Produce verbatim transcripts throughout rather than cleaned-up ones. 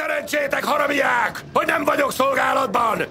szerencsétek, haramiák, hogy nem vagyok szolgálatban!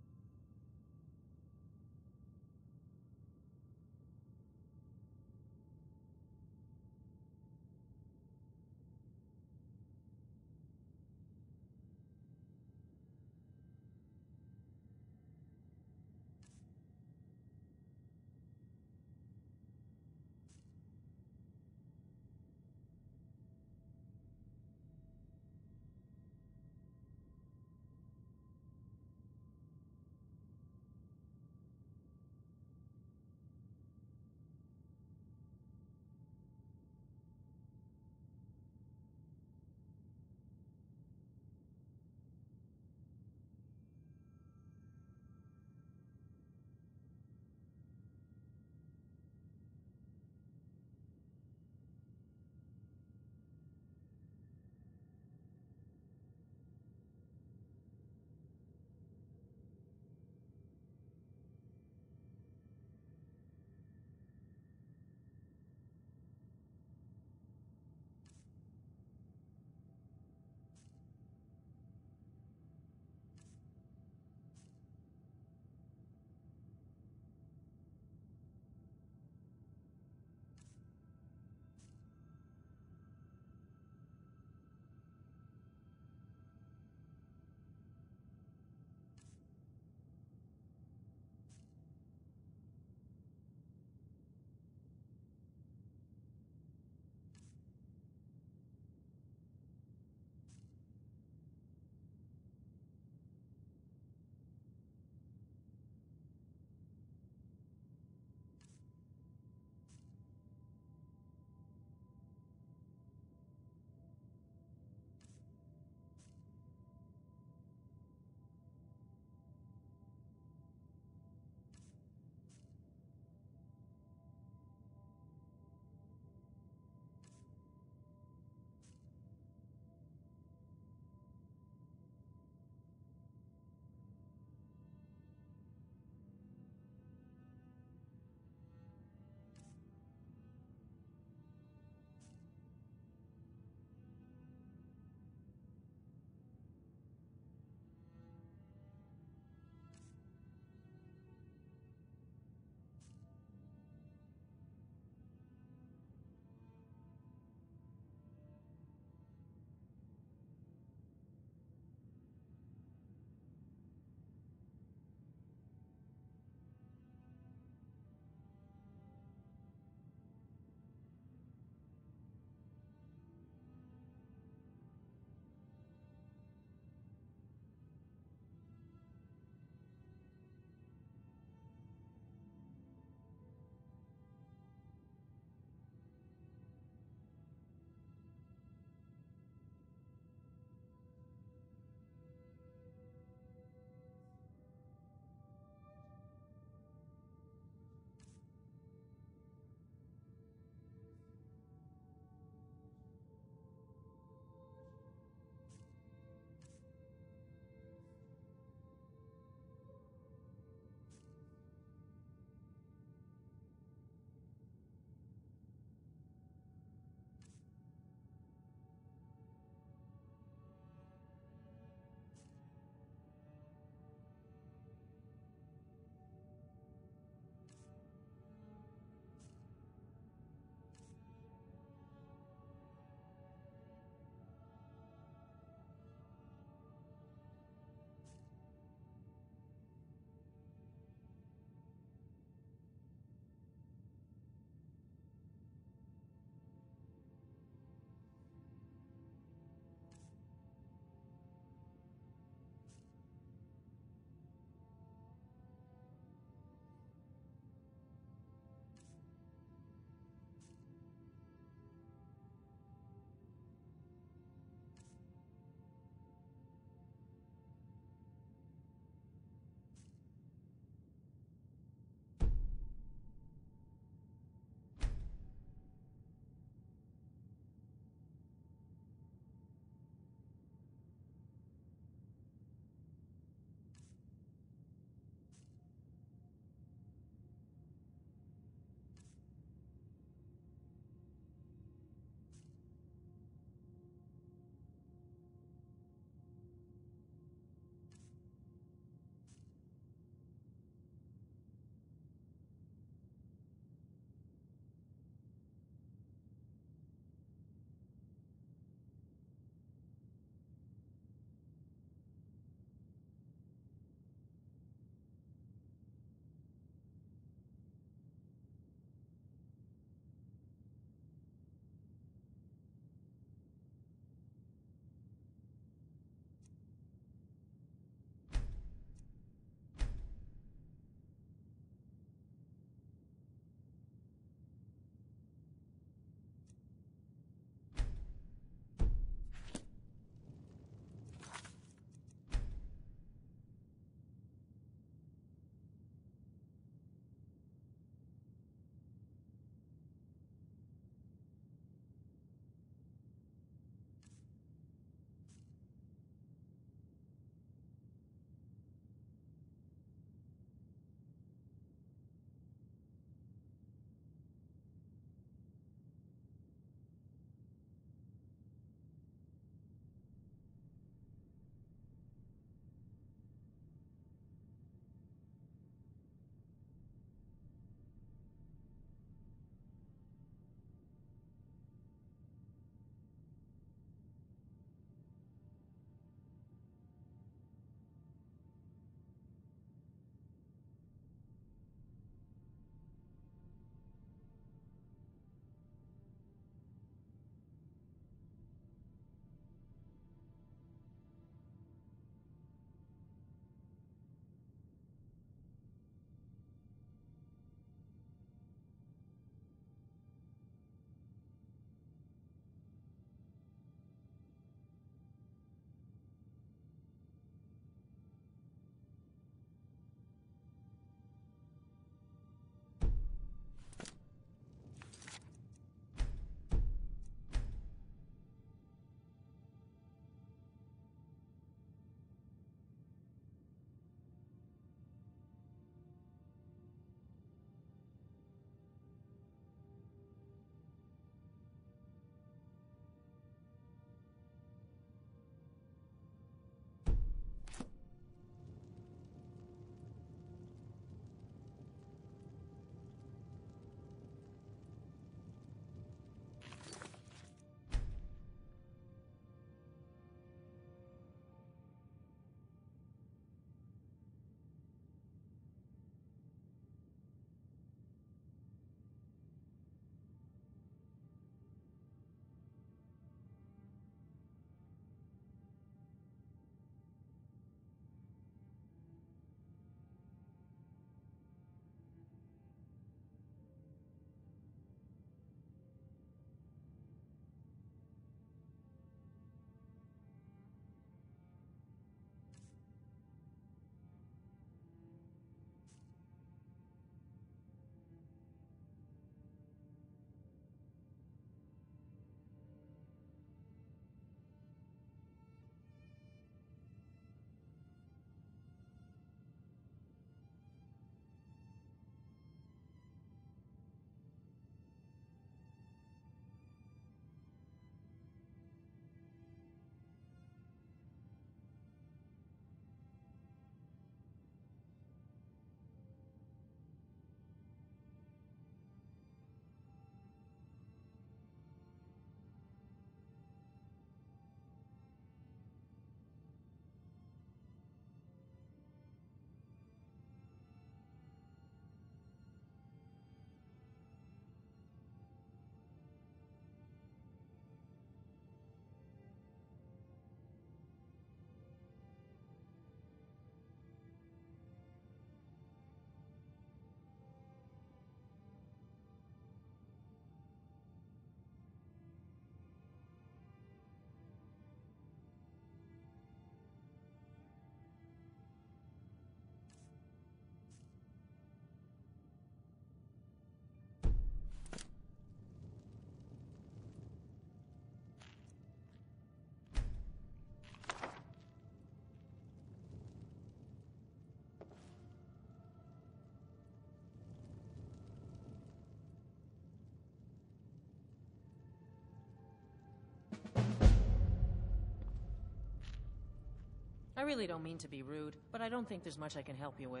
I really don't mean to be rude, but I don't think there's much I can help you with.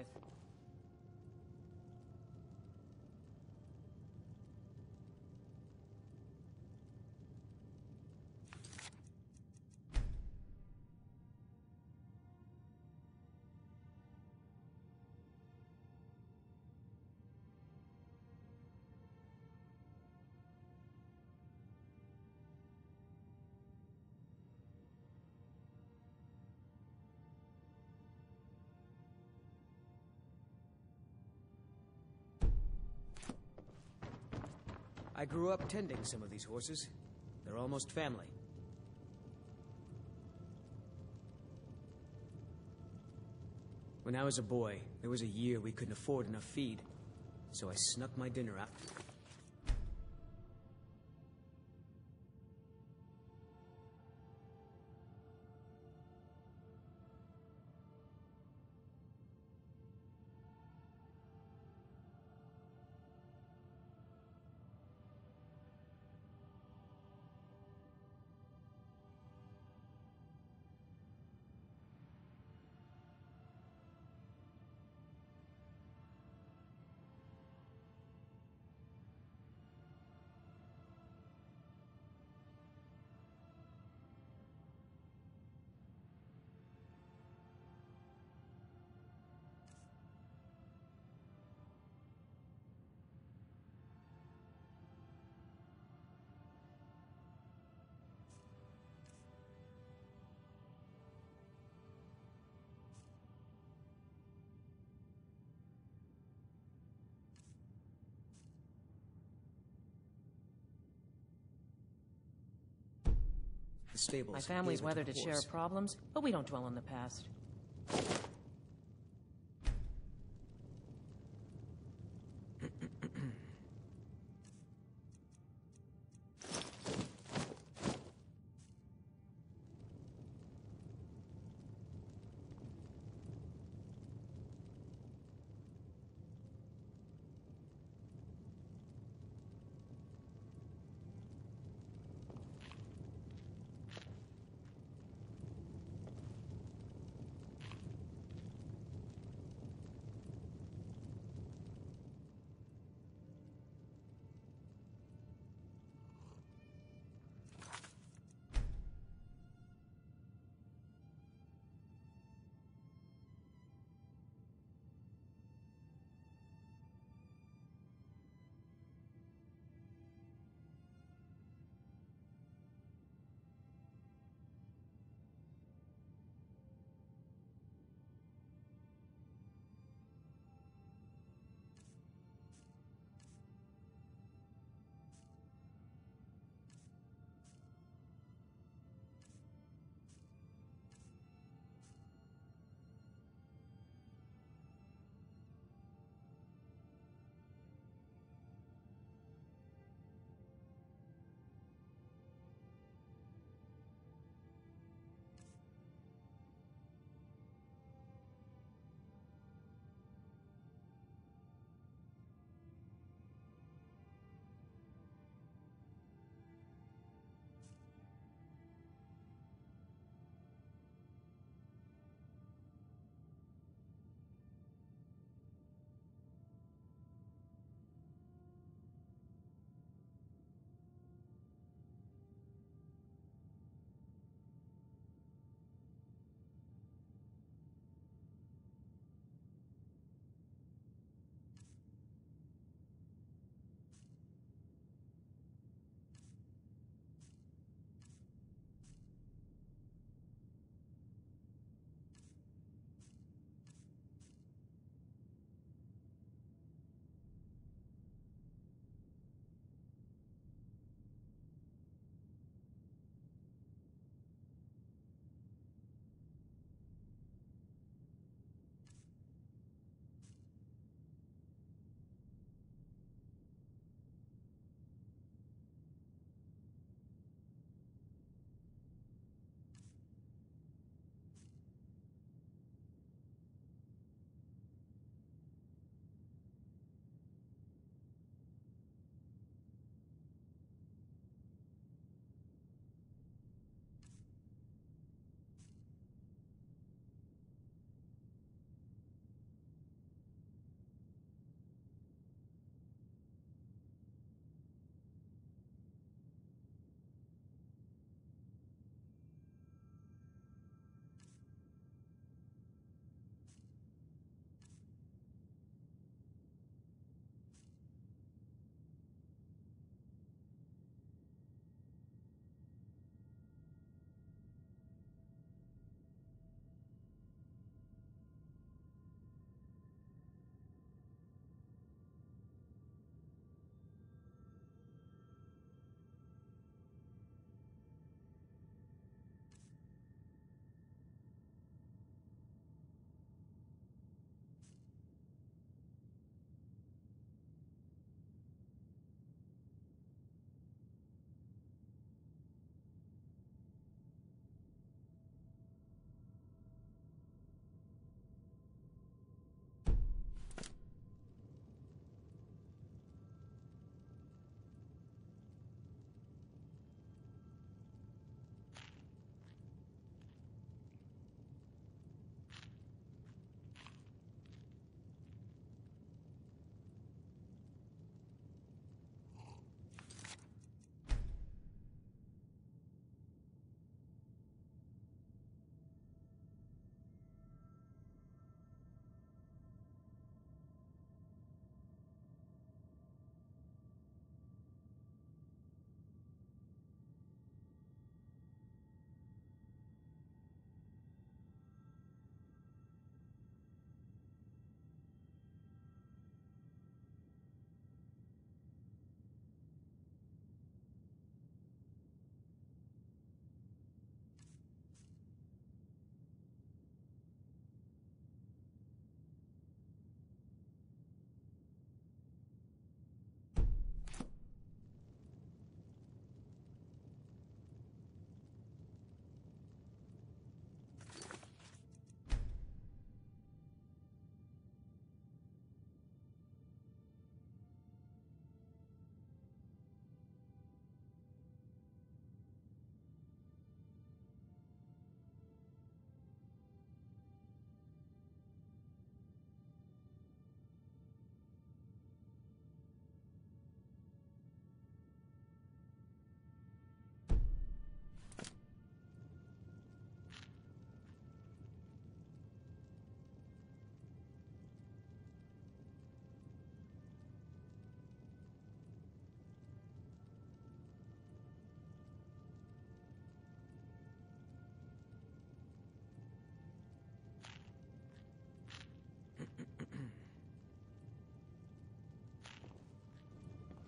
I grew up tending some of these horses. They're almost family. When I was a boy, there was a year we couldn't afford enough feed, so I snuck my dinner out. The stables. My family's gave it to weathered the its share horse. of problems, but we don't dwell on the past.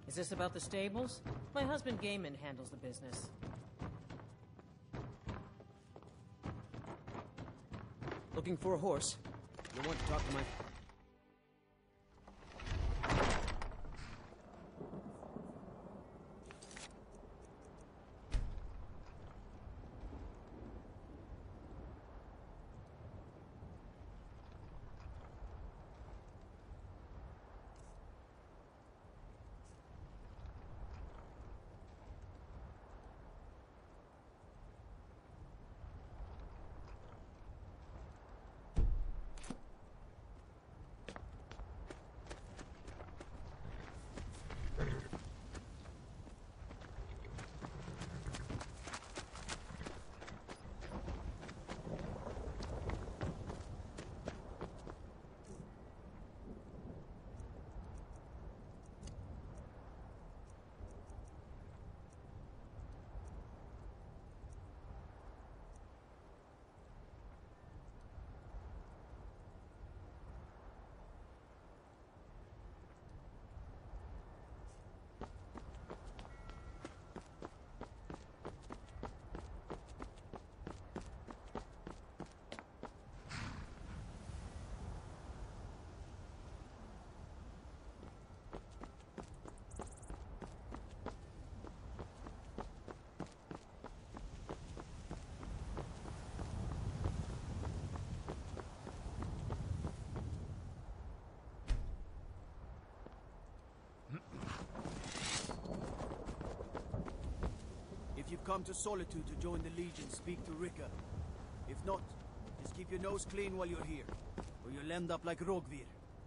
Is this about the stables? My husband Gaiman handles the business. Looking for a horse. You'll want to talk to my... If you've come to Solitude to join the Legion, speak to Rika. If not, just keep your nose clean while you're here, or you'll end up like Rogvir.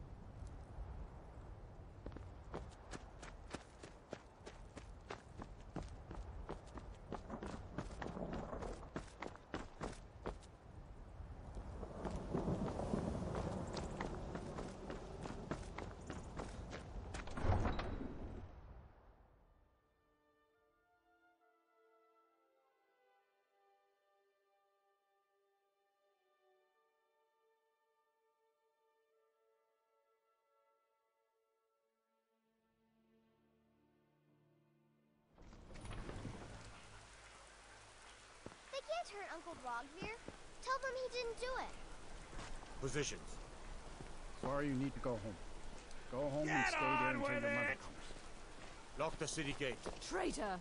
They can't hurt Uncle Rogvir. Tell them he didn't do it. Positions. Sorry you need to go home. Go home Get and stay there on until with your mother it! comes. Lock the city gate. Traitor!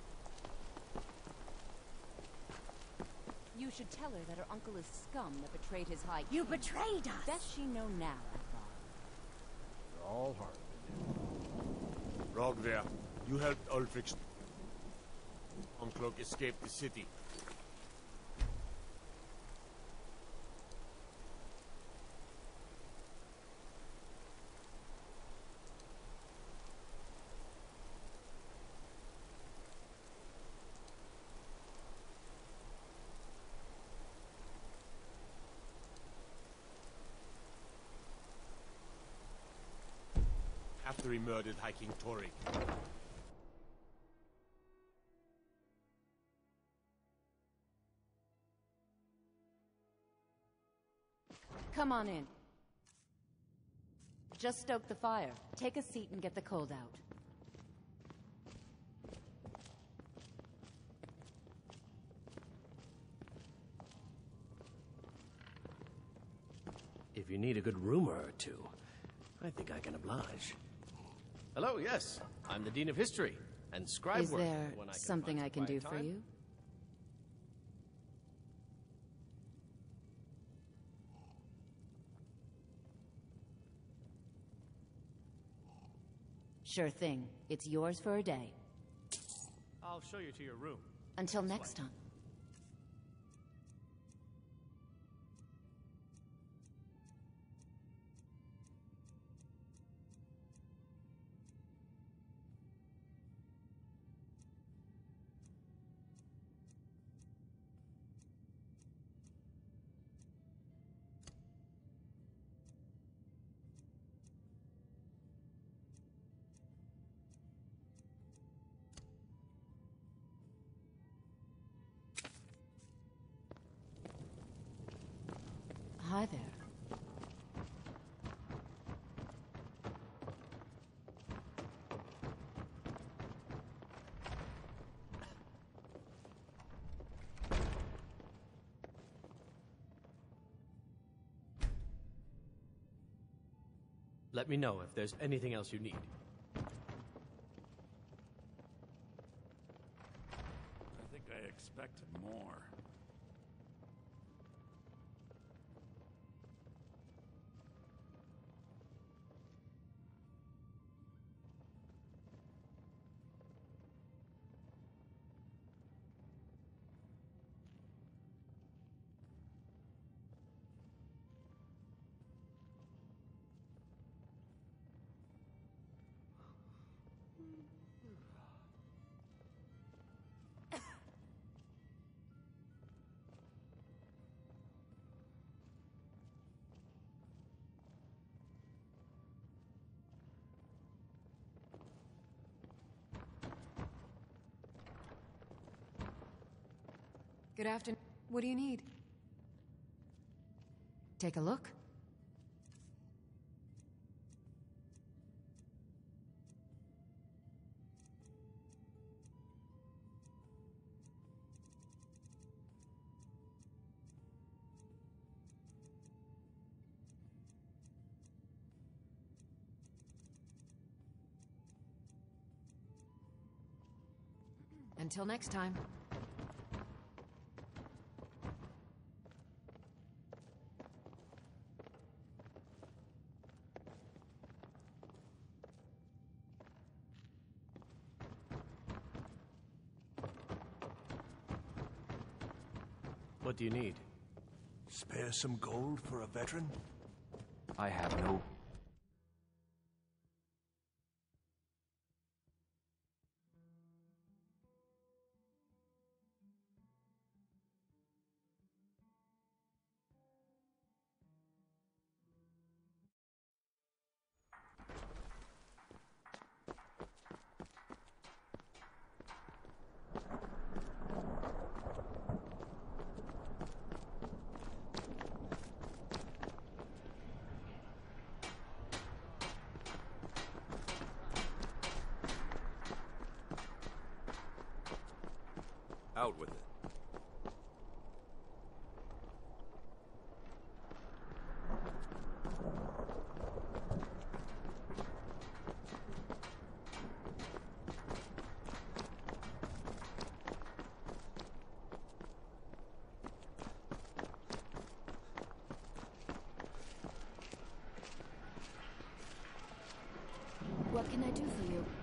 You should tell her that her uncle is scum that betrayed his high You king. betrayed us! Best she know now, I thought. You're all hard. Rogvir, you helped Ulfric's Uncloak escape the city. After he murdered High King Torik. Come on in. Just stoke the fire. Take a seat and get the cold out. If you need a good rumor or two, I think I can oblige. Hello, yes. I'm the Dean of History and Scribe Is work there when I can something find I can do quiet for time. you? Sure thing. It's yours for a day. I'll show you to your room. Until next time. Let me know if there's anything else you need. I think I expected more. Good afternoon. What do you need? Take a look. Until next time. What do you need? Spare some gold for a veteran? I have no... Out with it. What can I do for you?